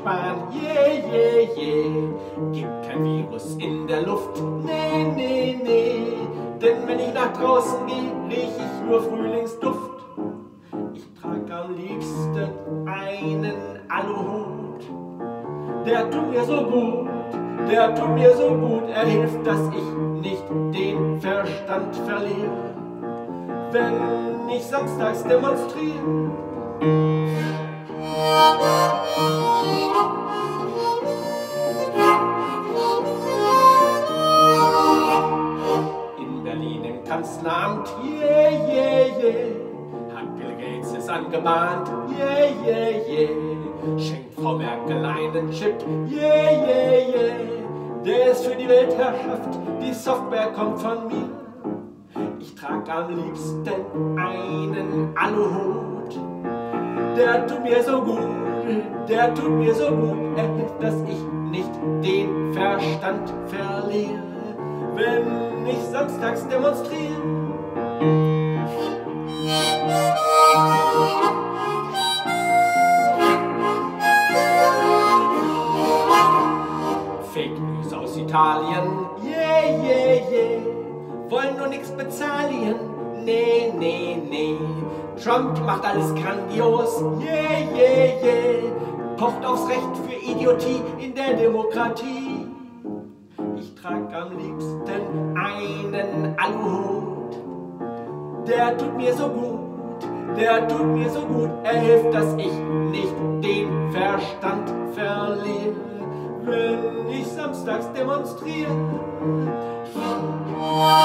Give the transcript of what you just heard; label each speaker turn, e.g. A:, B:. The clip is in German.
A: sparen. Gibt kein Virus in der Luft, nee. Denn wenn ich nach draußen gehe, riech ich nur Frühlingsduft. Ich trage am liebsten einen Aluhut. Der tut mir so gut, er hilft, dass ich nicht den Verstand verliere, wenn ich samstags demonstriere. In Berlin im Kanzleramt, hat Bill Gates es angebahnt, schenkt Frau Merkel einen Chip, der ist für die Weltherrschaft, die Software kommt von mir. Ich trage am liebsten einen Aluhut, der tut mir so gut, er hilft, dass ich nicht den Verstand verliere, wenn ich samstags demonstriere. Fake News aus Italien, wollen nur nix bezahlen, nee. Trump macht alles grandios, pocht aufs Recht für Idiotie in der Demokratie. Ich trage am liebsten einen Aluhut, der tut mir so gut, er hilft, dass ich nicht den Verstand verliere, wenn ich samstags demonstriere.